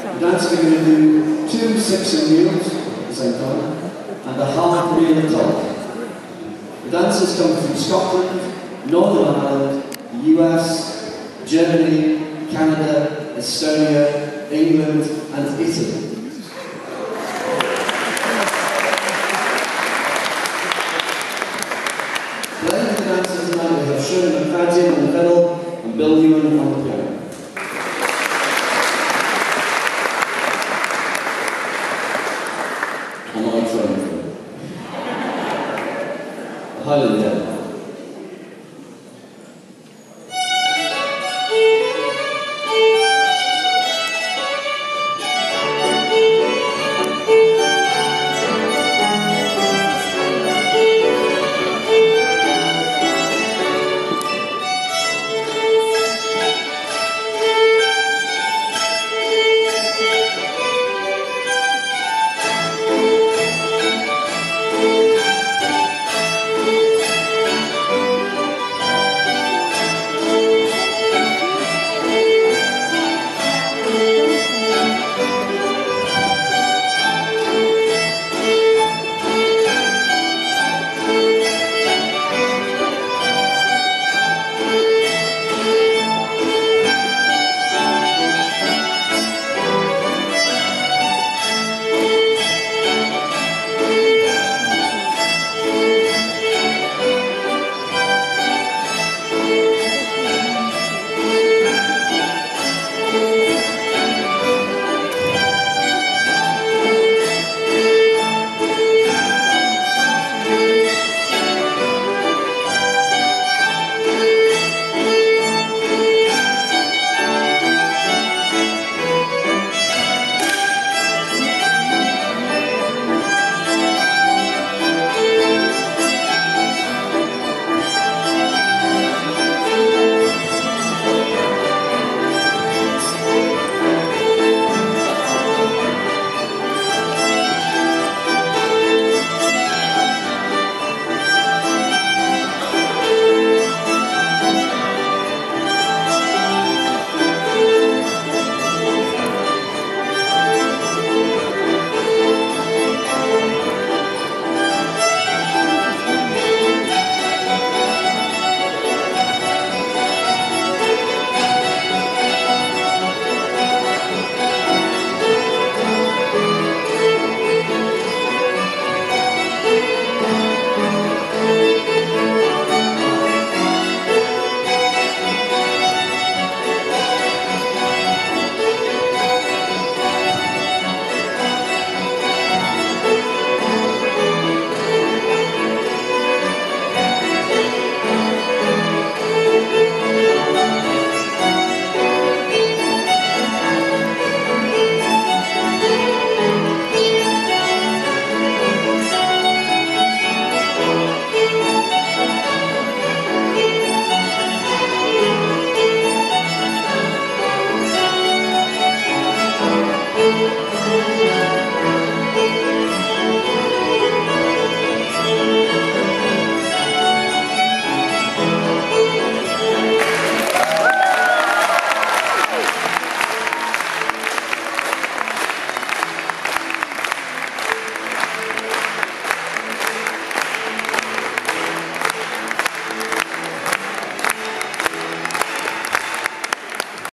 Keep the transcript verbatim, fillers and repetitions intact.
The dance we're going to do two six reels at the same time, and a half reel at the top. The dancers come from Scotland, Northern Ireland, the U S, Germany, Canada, Estonia, England, and Italy. Playing the dancers tonight we have Shirley McFadden on the fiddle and Bill Ewan on the piano. I'm not trying to. Highly